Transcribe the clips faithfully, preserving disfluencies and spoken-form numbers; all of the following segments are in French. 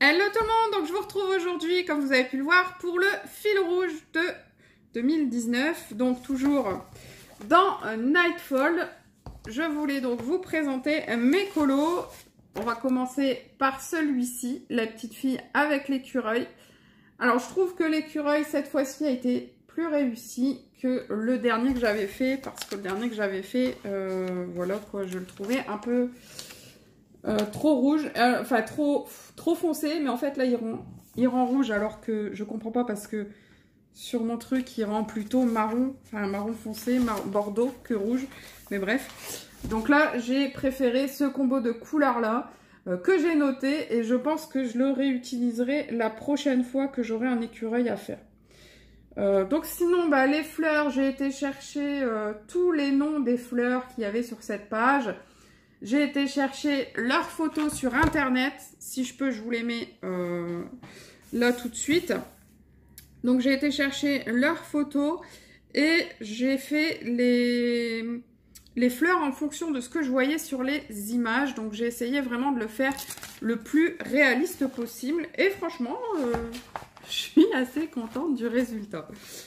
Hello tout le monde, donc je vous retrouve aujourd'hui, comme vous avez pu le voir, pour le fil rouge de deux mille dix-neuf, donc toujours dans Nightfall. Je voulais donc vous présenter mes colos. On va commencer par celui-ci, la petite fille avec l'écureuil. Alors je trouve que l'écureuil cette fois-ci a été plus réussi que le dernier que j'avais fait, parce que le dernier que j'avais fait, euh, voilà quoi, je le trouvais un peu... Euh, trop rouge, euh, enfin trop, trop foncé, mais en fait là il rend, il rend rouge alors que je comprends pas parce que sur mon truc il rend plutôt marron, enfin marron foncé, mar bordeaux que rouge, mais bref. Donc là j'ai préféré ce combo de couleurs là euh, que j'ai noté et je pense que je le réutiliserai la prochaine fois que j'aurai un écureuil à faire. Euh, donc sinon bah, les fleurs, j'ai été chercher euh, tous les noms des fleurs qu'il y avait sur cette page. J'ai été chercher leurs photos sur internet. Si je peux, je vous les mets euh, là tout de suite. Donc j'ai été chercher leurs photos et j'ai fait les, les fleurs en fonction de ce que je voyais sur les images. Donc j'ai essayé vraiment de le faire le plus réaliste possible. Et franchement, euh, je suis assez contente du résultat.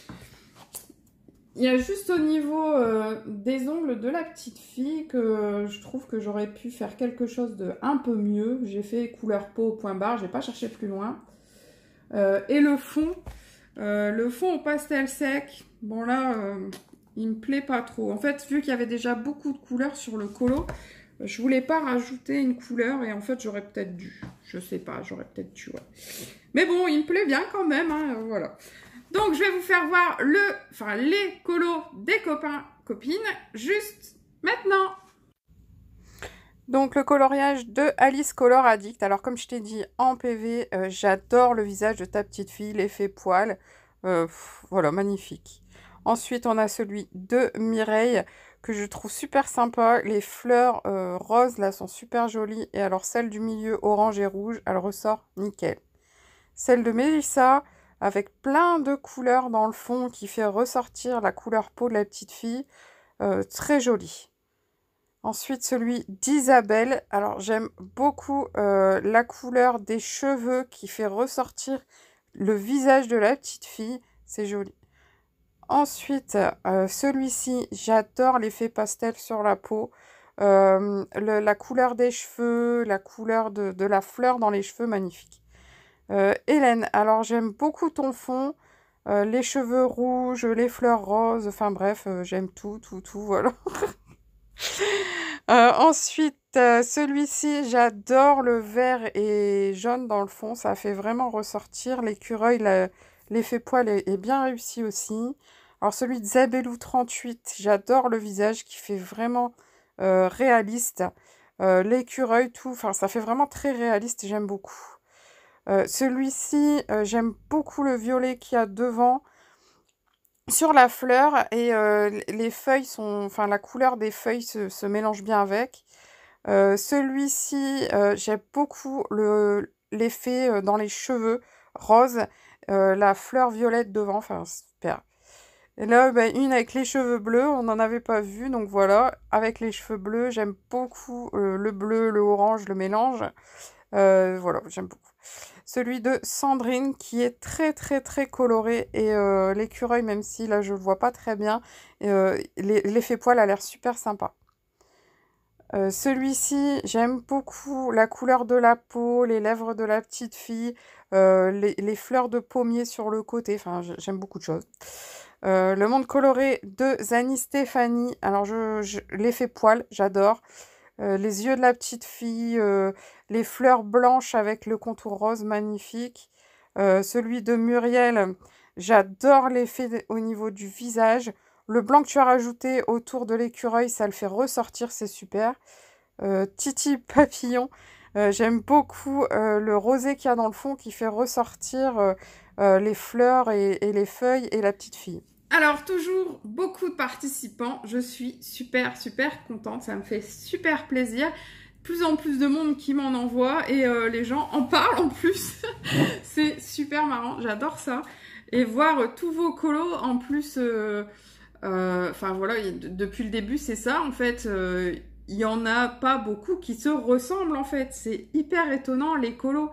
Il y a juste au niveau euh, des ongles de la petite fille que je trouve que j'aurais pu faire quelque chose de un peu mieux. J'ai fait couleur peau au point barre, j'ai pas cherché plus loin. Euh, et le fond, euh, le fond au pastel sec, bon là, euh, il me plaît pas trop. En fait, vu qu'il y avait déjà beaucoup de couleurs sur le colo, je voulais pas rajouter une couleur et en fait, j'aurais peut-être dû. Je sais pas, j'aurais peut-être dû, ouais. Mais bon, il me plaît bien quand même, hein, voilà. Donc, je vais vous faire voir le, enfin, les colos des copains, copines, juste maintenant. Donc, le coloriage de Alice Color Addict. Alors, comme je t'ai dit en P V, euh, j'adore le visage de ta petite fille, l'effet poil. Euh, pff, voilà, magnifique. Ensuite, on a celui de Mireille, que je trouve super sympa. Les fleurs euh, roses, là, sont super jolies. Et alors, celle du milieu, orange et rouge, elle ressort nickel. Celle de Mélissa, avec plein de couleurs dans le fond qui fait ressortir la couleur peau de la petite fille. Euh, très jolie. Ensuite, celui d'Isabelle. Alors, j'aime beaucoup euh, la couleur des cheveux qui fait ressortir le visage de la petite fille. C'est joli. Ensuite, euh, celui-ci, j'adore l'effet pastel sur la peau. Euh, le, la couleur des cheveux, la couleur de, de la fleur dans les cheveux, magnifique. Euh, Hélène, alors j'aime beaucoup ton fond, euh, les cheveux rouges, les fleurs roses, enfin bref, euh, j'aime tout, tout, tout, voilà. euh, ensuite, euh, celui-ci, j'adore le vert et jaune dans le fond, ça fait vraiment ressortir l'écureuil, l'effet poil est, est bien réussi aussi. Alors celui de Zabelou trente-huit, j'adore le visage qui fait vraiment euh, réaliste. Euh, l'écureuil, tout, enfin ça fait vraiment très réaliste, j'aime beaucoup. Euh, celui-ci, euh, j'aime beaucoup le violet qu'il y a devant sur la fleur et euh, les feuilles sont, enfin la couleur des feuilles se, se mélange bien avec. Euh, celui-ci, euh, j'aime beaucoup le, l'effet euh, dans les cheveux rose, euh, la fleur violette devant, enfin super. Et là, bah, une avec les cheveux bleus, on n'en avait pas vu, donc voilà, avec les cheveux bleus, j'aime beaucoup euh, le bleu, le orange, le mélange. Euh, voilà, j'aime beaucoup. Celui de Sandrine qui est très très très coloré et euh, l'écureuil, même si là je le vois pas très bien, euh, l'effet poil a l'air super sympa. Euh, Celui-ci, j'aime beaucoup la couleur de la peau, les lèvres de la petite fille, euh, les, les fleurs de pommier sur le côté, enfin j'aime beaucoup de choses. Euh, le monde coloré de Zani Stéphanie, alors je, je, l'effet poil, j'adore. Euh, les yeux de la petite fille, euh, les fleurs blanches avec le contour rose magnifique. Euh, celui de Muriel, j'adore l'effet au niveau du visage. Le blanc que tu as rajouté autour de l'écureuil, ça le fait ressortir, c'est super. Euh, Titi Papillon, euh, j'aime beaucoup euh, le rosé qu'il y a dans le fond qui fait ressortir euh, euh, les fleurs et, et les feuilles et la petite fille. Alors, toujours beaucoup de participants. Je suis super, super contente. Ça me fait super plaisir. Plus en plus de monde qui m'en envoie et euh, les gens en parlent en plus. C'est super marrant. J'adore ça. Et voir euh, tous vos colos en plus. Euh, euh, enfin, voilà, depuis le début, c'est ça. En fait, euh, il n'y en a pas beaucoup qui se ressemblent en fait. C'est hyper étonnant les colos.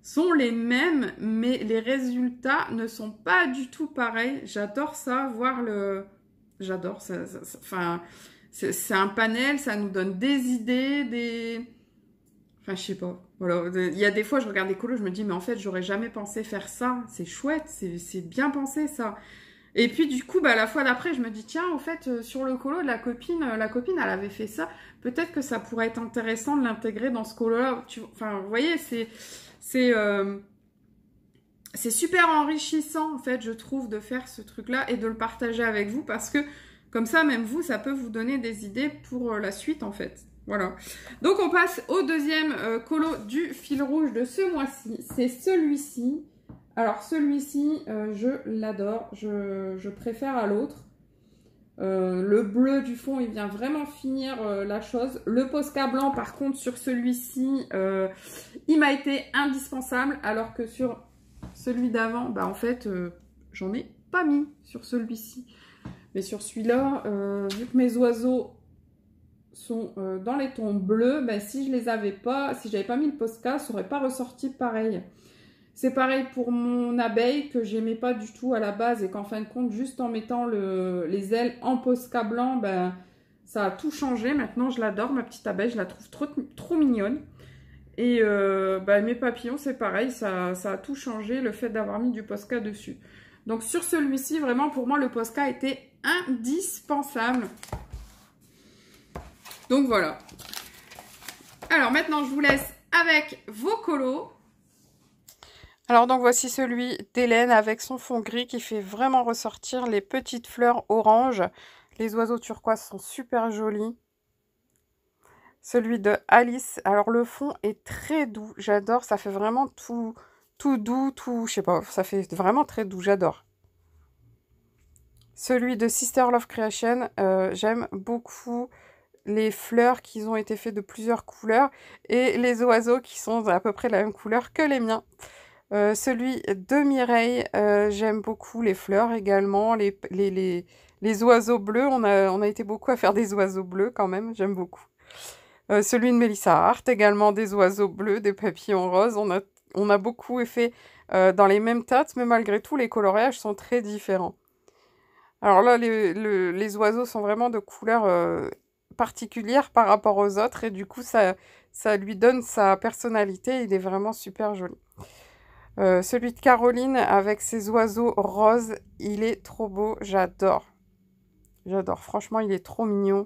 sont les mêmes, mais les résultats ne sont pas du tout pareils. J'adore ça, voir le... J'adore ça, ça, ça. Enfin, c'est un panel, ça nous donne des idées, des... Enfin, je sais pas. Voilà. Il y a des fois, je regarde des colos, je me dis, mais en fait, j'aurais jamais pensé faire ça. C'est chouette, c'est bien pensé, ça. Et puis, du coup, bah, la fois d'après, je me dis, tiens, en fait, euh, sur le colo de la copine, euh, la copine, elle avait fait ça. Peut-être que ça pourrait être intéressant de l'intégrer dans ce colo-là. Enfin, vous voyez, c'est... C'est euh, super enrichissant, en fait, je trouve, de faire ce truc-là et de le partager avec vous parce que, comme ça, même vous, ça peut vous donner des idées pour euh, la suite, en fait. Voilà. Donc, on passe au deuxième euh, colo du fil rouge de ce mois-ci. C'est celui-ci. Alors, celui-ci, euh, je l'adore. Je, je préfère à l'autre. Euh, le bleu du fond, il vient vraiment finir euh, la chose. Le Posca blanc, par contre, sur celui-ci, euh, il m'a été indispensable. Alors que sur celui d'avant, bah, en fait, euh, j'en ai pas mis sur celui-ci. Mais sur celui-là, euh, vu que mes oiseaux sont euh, dans les tons bleus, bah, si je les avais pas, si j'avais pas mis le Posca, ça aurait pas ressorti pareil. C'est pareil pour mon abeille que j'aimais pas du tout à la base et qu'en fin de compte, juste en mettant le, les ailes en Posca blanc, ben, ça a tout changé. Maintenant, je l'adore, ma petite abeille, je la trouve trop, trop mignonne. Et euh, ben, mes papillons, c'est pareil, ça, ça a tout changé, le fait d'avoir mis du Posca dessus. Donc sur celui-ci, vraiment, pour moi, le Posca était indispensable. Donc voilà. Alors maintenant, je vous laisse avec vos colos. Alors donc voici celui d'Hélène avec son fond gris qui fait vraiment ressortir les petites fleurs orange. Les oiseaux turquoise sont super jolis. Celui de Alice, alors le fond est très doux, j'adore, ça fait vraiment tout, tout doux, tout, je sais pas, ça fait vraiment très doux, j'adore. Celui de Sister Love Creation, euh, j'aime beaucoup les fleurs qui ont été faites de plusieurs couleurs et les oiseaux qui sont à peu près la même couleur que les miens. Euh, celui de Mireille, euh, j'aime beaucoup les fleurs également, les, les, les, les oiseaux bleus, on a, on a été beaucoup à faire des oiseaux bleus quand même, j'aime beaucoup. Euh, celui de Melissa Hart, également des oiseaux bleus, des papillons roses, on a, on a beaucoup fait euh, dans les mêmes teintes, mais malgré tout les coloriages sont très différents. Alors là, les, le, les oiseaux sont vraiment de couleurs euh, particulières par rapport aux autres, et du coup ça, ça lui donne sa personnalité, il est vraiment super joli. Euh, celui de Caroline avec ses oiseaux roses, il est trop beau, j'adore. J'adore, franchement, il est trop mignon.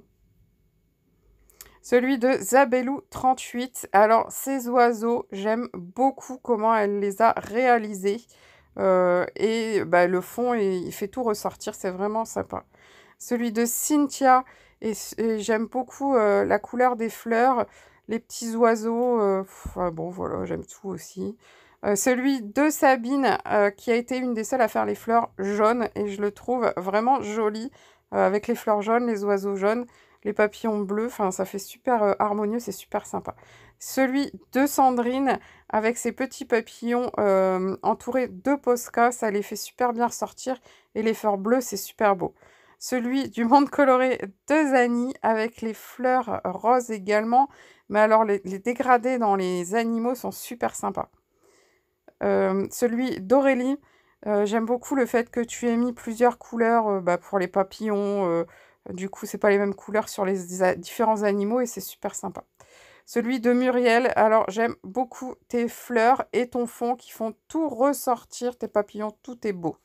Celui de Zabelou trente-huit, alors ces oiseaux, j'aime beaucoup comment elle les a réalisés. Euh, et bah, le fond, il fait tout ressortir, c'est vraiment sympa. Celui de Cynthia, et, et j'aime beaucoup euh, la couleur des fleurs, les petits oiseaux, euh, pff, bon voilà, j'aime tout aussi. Euh, celui de Sabine, euh, qui a été une des seules à faire les fleurs jaunes, et je le trouve vraiment joli, euh, avec les fleurs jaunes, les oiseaux jaunes, les papillons bleus, enfin ça fait super euh, harmonieux, c'est super sympa. Celui de Sandrine, avec ses petits papillons euh, entourés de Posca, ça les fait super bien ressortir, et les fleurs bleues, c'est super beau. Celui du monde coloré de Zani, avec les fleurs roses également, mais alors les, les dégradés dans les animaux sont super sympas. Euh, celui d'Aurélie, euh, j'aime beaucoup le fait que tu aies mis plusieurs couleurs euh, bah, pour les papillons. Euh, du coup, c'est pas les mêmes couleurs sur les a différents animaux et c'est super sympa. Celui de Muriel, alors j'aime beaucoup tes fleurs et ton fond qui font tout ressortir, tes papillons, tout est beau.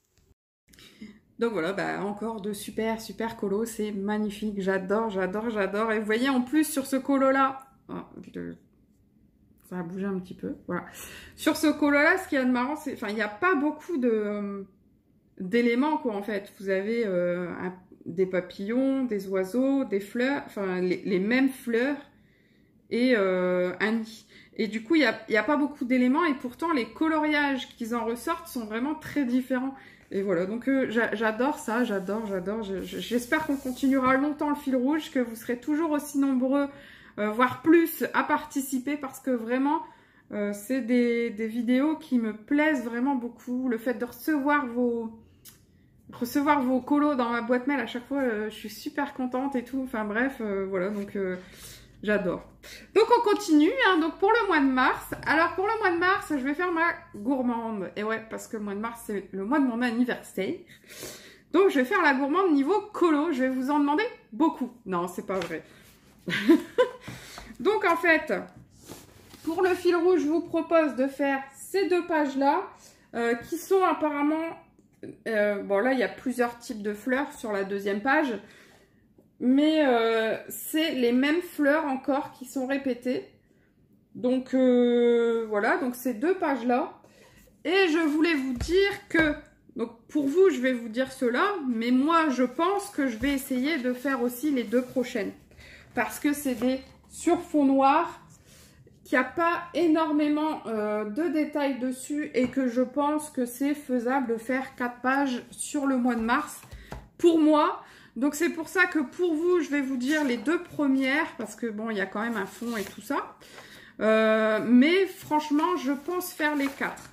Donc voilà, bah encore de super, super colos, c'est magnifique, j'adore, j'adore, j'adore. Et vous voyez en plus sur ce colo-là, oh, le... ça a bougé un petit peu, voilà. Sur ce colo-là, ce qu'il y a de marrant, c'est, enfin, il n'y a pas beaucoup de euh, d'éléments, quoi, en fait. Vous avez euh, un, des papillons, des oiseaux, des fleurs, enfin, les, les mêmes fleurs et euh, un nid. Et du coup, il n'y a, y a pas beaucoup d'éléments et pourtant, les coloriages qu'ils en ressortent sont vraiment très différents. Et voilà, donc euh, j'adore ça, j'adore, j'adore. J'espère qu'on continuera longtemps le fil rouge, que vous serez toujours aussi nombreux, euh, voire plus, à participer parce que vraiment, euh, c'est des, des vidéos qui me plaisent vraiment beaucoup. Le fait de recevoir vos, recevoir vos colos dans ma boîte mail à chaque fois, euh, je suis super contente et tout. Enfin bref, euh, voilà, donc... Euh, J'adore. Donc on continue, hein, donc pour le mois de mars. Alors pour le mois de mars, je vais faire ma gourmande. Et ouais, parce que le mois de mars, c'est le mois de mon anniversaire. Donc je vais faire la gourmande niveau colo. Je vais vous en demander beaucoup. Non, c'est pas vrai. Donc en fait, pour le fil rouge, je vous propose de faire ces deux pages-là, euh, qui sont apparemment... Euh, bon là, il y a plusieurs types de fleurs sur la deuxième page. Mais euh, c'est les mêmes fleurs encore qui sont répétées. Donc euh, voilà, donc ces deux pages-là. Et je voulais vous dire que, donc pour vous, je vais vous dire cela, mais moi, je pense que je vais essayer de faire aussi les deux prochaines. Parce que c'est des sur fond noir, qu'il n'y a pas énormément euh, de détails dessus et que je pense que c'est faisable de faire quatre pages sur le mois de mars. Pour moi... Donc, c'est pour ça que pour vous, je vais vous dire les deux premières, parce que bon, il y a quand même un fond et tout ça. Euh, mais franchement, je pense faire les quatre.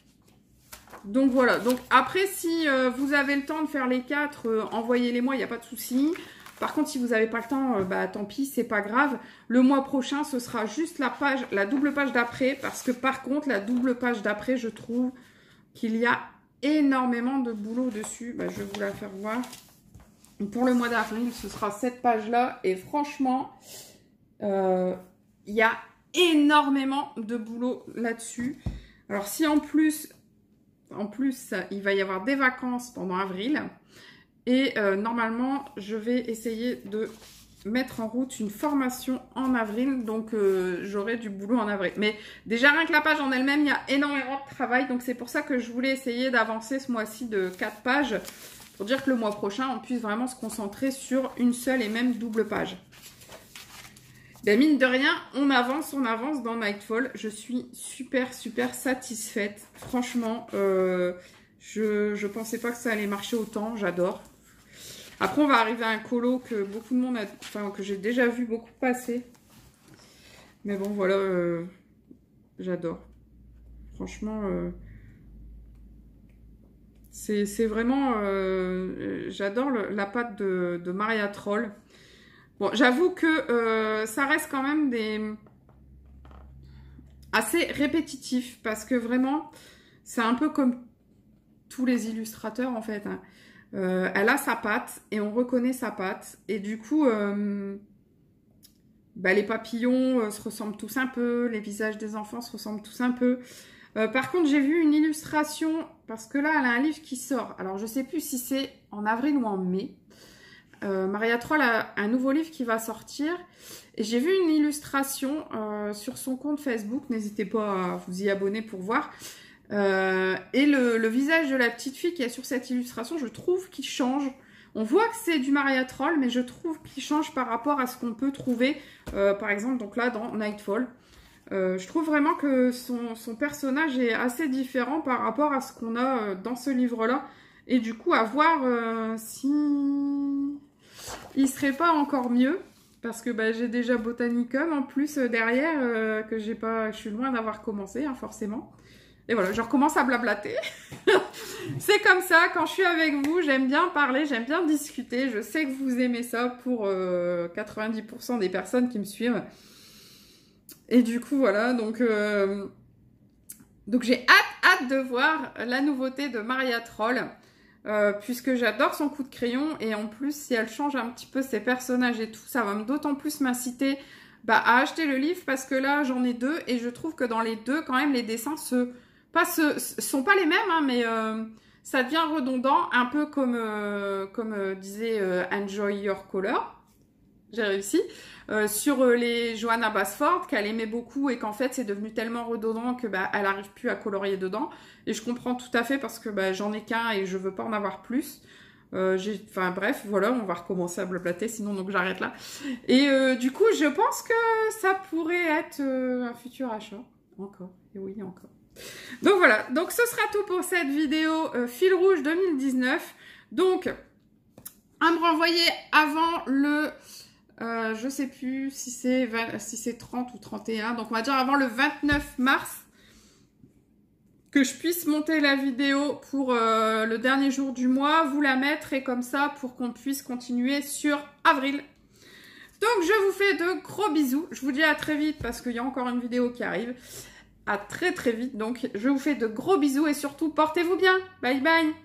Donc, voilà. Donc, après, si euh, vous avez le temps de faire les quatre, euh, envoyez-les-moi, il n'y a pas de souci. Par contre, si vous n'avez pas le temps, euh, bah tant pis, c'est pas grave. Le mois prochain, ce sera juste la page, la double page d'après, parce que par contre, la double page d'après, je trouve qu'il y a énormément de boulot dessus. Bah, je vais vous la faire voir. Pour le mois d'avril, ce sera cette page-là. Et franchement, euh, il y a énormément de boulot là-dessus. Alors, si en plus, en plus, il va y avoir des vacances pendant avril. Et euh, normalement, je vais essayer de mettre en route une formation en avril. Donc, euh, j'aurai du boulot en avril. Mais déjà, rien que la page en elle-même, il y a énormément de travail. Donc, c'est pour ça que je voulais essayer d'avancer ce mois-ci de quatre pages. Pour dire que le mois prochain, on puisse vraiment se concentrer sur une seule et même double page. Ben, mine de rien, on avance, on avance dans Nightfall. Je suis super, super satisfaite. Franchement, euh, je ne pensais pas que ça allait marcher autant. J'adore. Après, on va arriver à un colo que beaucoup de monde a... Enfin, que j'ai déjà vu beaucoup passer. Mais bon, voilà. Euh, j'adore. Franchement... Euh, C'est vraiment... Euh, j'adore la patte de, de Maria Troll. Bon, j'avoue que euh, ça reste quand même des... assez répétitif. Parce que vraiment, c'est un peu comme tous les illustrateurs en fait. Hein. Euh, elle a sa patte et on reconnaît sa patte. Et du coup, euh, bah, les papillons euh, se ressemblent tous un peu. Les visages des enfants se ressemblent tous un peu. Euh, par contre, j'ai vu une illustration, parce que là, elle a un livre qui sort. Alors, je ne sais plus si c'est en avril ou en mai. Euh, Maria Troll a un nouveau livre qui va sortir. Et j'ai vu une illustration euh, sur son compte Facebook. N'hésitez pas à vous y abonner pour voir. Euh, et le, le visage de la petite fille qui est sur cette illustration, je trouve qu'il change. On voit que c'est du Maria Troll, mais je trouve qu'il change par rapport à ce qu'on peut trouver, euh, par exemple, donc là, dans Nightfall. Euh, je trouve vraiment que son, son personnage est assez différent par rapport à ce qu'on a euh, dans ce livre-là. Et du coup, à voir euh, si il serait pas encore mieux. Parce que bah, j'ai déjà Botanicum en plus euh, derrière, euh, que j'ai pas, je suis loin d'avoir commencé, hein, forcément. Et voilà, je recommence à blablater. C'est comme ça, quand je suis avec vous, j'aime bien parler, j'aime bien discuter. Je sais que vous aimez ça pour euh, quatre-vingt-dix pour cent des personnes qui me suivent. Et du coup, voilà, donc, euh, donc j'ai hâte, hâte de voir la nouveauté de Maria Troll, euh, puisque j'adore son coup de crayon, et en plus, si elle change un petit peu ses personnages et tout, ça va d'autant plus m'inciter bah, à acheter le livre, parce que là, j'en ai deux, et je trouve que dans les deux, quand même, les dessins se, pas se, sont pas les mêmes, hein, mais euh, ça devient redondant, un peu comme, euh, comme euh, disait euh, Enjoy Your Color. J'ai réussi, euh, sur euh, les Johanna Basford, qu'elle aimait beaucoup et qu'en fait c'est devenu tellement redondant que bah, elle n'arrive plus à colorier dedans. Et je comprends tout à fait parce que bah, j'en ai qu'un et je veux pas en avoir plus. Euh, enfin bref, voilà, on va recommencer à blablater, sinon donc j'arrête là. Et euh, du coup, je pense que ça pourrait être euh, un futur achat. Encore, et oui, encore. Donc voilà, donc ce sera tout pour cette vidéo euh, Fil Rouge deux mille dix-neuf. Donc, à me renvoyer avant le... Euh, je sais plus si c'est si c'est trente ou trente et un, donc on va dire avant le vingt-neuf mars, que je puisse monter la vidéo pour euh, le dernier jour du mois, vous la mettre et comme ça pour qu'on puisse continuer sur avril. Donc, je vous fais de gros bisous. Je vous dis à très vite parce qu'il y a encore une vidéo qui arrive. À très très vite. Donc, je vous fais de gros bisous et surtout, portez-vous bien. Bye bye.